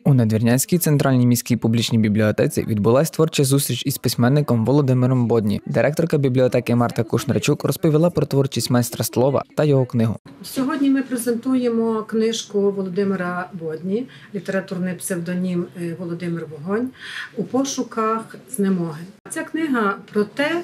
У Надвірнянській центральній міській публічній бібліотеці відбулась творча зустріч із письменником Володимиром Бодні. Директорка бібліотеки Марта Кушнарчук розповіла про творчість майстра слова та його книгу. Сьогодні ми презентуємо книжку Володимира Бодні, літературний псевдонім Володимир Вогонь, «У пошуках знемоги». Ця книга про те,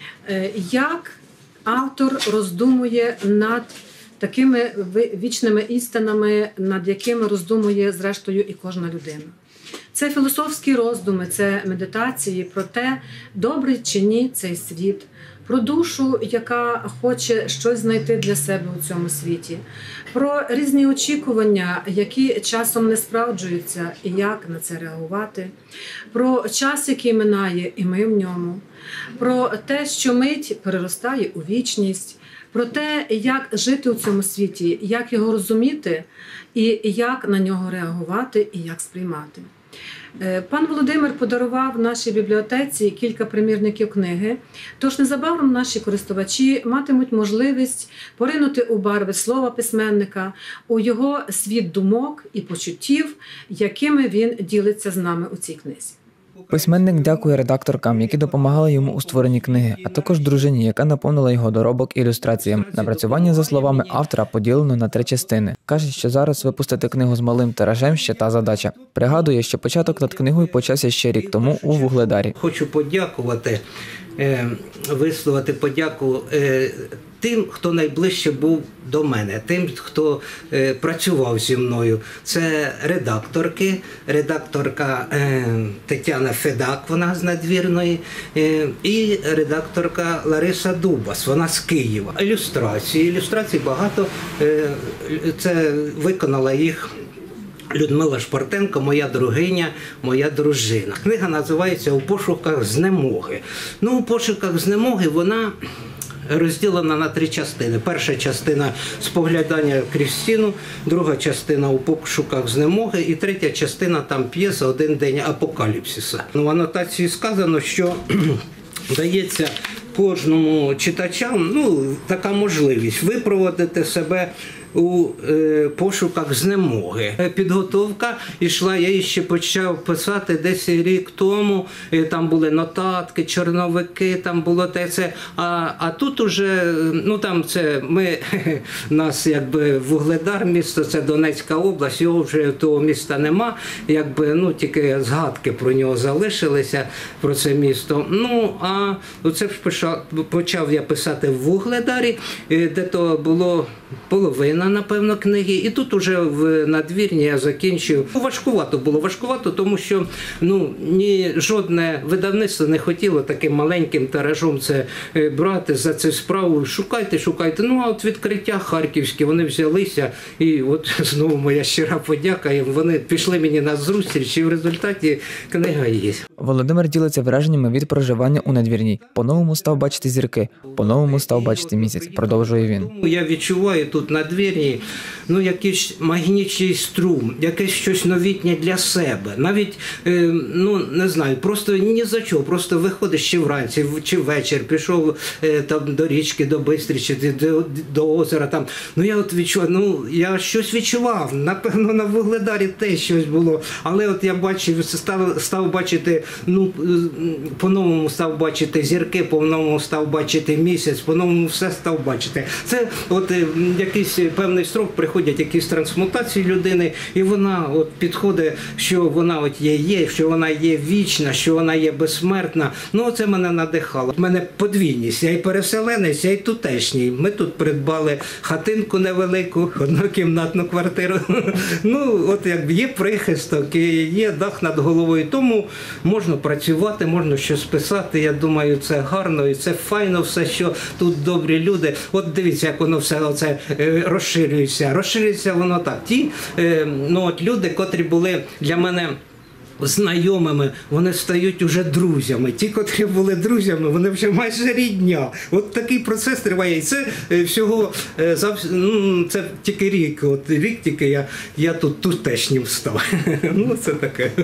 як автор роздумує над такими вічними істинами, над якими роздумує, зрештою, і кожна людина. Це філософські роздуми, це медитації про те, добрий чи ні цей світ, про душу, яка хоче щось знайти для себе у цьому світі, про різні очікування, які часом не справджуються, і як на це реагувати, про час, який минає, і ми в ньому, про те, що мить переростає у вічність, про те, як жити у цьому світі, як його розуміти, і як на нього реагувати, і як сприймати. Пан Володимир подарував нашій бібліотеці кілька примірників книги, тож незабаром наші користувачі матимуть можливість поринути у барви слова письменника, у його світ думок і почуттів, якими він ділиться з нами у цій книзі. Письменник дякує редакторкам, які допомагали йому у створенні книги, а також дружині, яка наповнила його доробок ілюстраціями. Напрацювання, за словами автора, поділено на 3 частини. Каже, що зараз випустити книгу з малим тиражем ще та задача. Пригадує, що початок над книгою почався ще рік тому у Вугледарі. Хочу подякувати, висловити подяку тим, хто найближче був до мене, тим, хто працював зі мною. Це редакторка Тетяна Федак, вона з Надвірної, і редакторка Лариса Дубас, вона з Києва. Ілюстрацій багато, це виконала їх Людмила Шпартенко, моя другиня, моя дружина. Книга називається «У пошуках знемоги». Ну, «У пошуках знемоги» вона розділена на 3 частини. Перша частина – «Споглядання крізь стіну», друга частина – «У пошуках знемоги» і третя частина – там п'єса «Один день апокаліпсиса». В анотації сказано, що дається кожному читачам така можливість випроводити себе у пошуках знемоги. Підготовка йшла, я її ще почав писати десь рік тому, там були нотатки, чорновики, там було це. А тут уже, там це, нас якби Вугледар, місто, це Донецька область, його вже того міста нема, якби, тільки згадки про нього залишилися, про це місто. А це почав я писати в Вугледарі, де то було половина, напевно, книги. І тут уже в Надвірні я закінчив. Важкувато, тому що ні жодне видавництво не хотіло таким маленьким тиражом це брати за цю справу. Шукайте. А от відкриття харківське, вони взялися, і от знову моя щира подяка їм. Вони пішли мені на зустріч, і в результаті книга є. Володимир ділиться враженнями від проживання у Надвірній. По-новому став бачити зірки, по-новому став бачити місяць, продовжує він. Я відчуваю тут на Надвірній, якийсь магнічний струм, якесь щось новітнє для себе. Навіть, не знаю, просто ні за чого, просто виходиш чи вранці, чи ввечері, пішов там до річки, до Бистричі, до озера там. Я от відчував, я щось відчував, напевно, на Вугледарі теж щось було, але от я бачив, став бачити, по-новому став бачити зірки, по-новому став бачити місяць, по-новому все став бачити. Це от якийсь певний строк, приходять якісь трансмутації людини, і вона от підходить, що вона от є, що вона є вічна, що вона є безсмертна. Це мене надихало. У мене подвійність, я і переселенець, я і тутешній. Ми тут придбали хатинку невелику, однокімнатну квартиру. От якби є прихисток, є дах над головою, тому можна працювати, можна щось писати. Я думаю, це гарно і це файно все, що тут добрі люди. От дивіться, як воно все оце розширюється. Розширюється воно так. Ті люди, котрі були для мене знайомими, вони стають уже друзями. Ті, котрі були друзями, вони вже майже рідня. От такий процес триває. І це всього, це тільки рік. Рік тільки я тут тутешнім став. Це таке.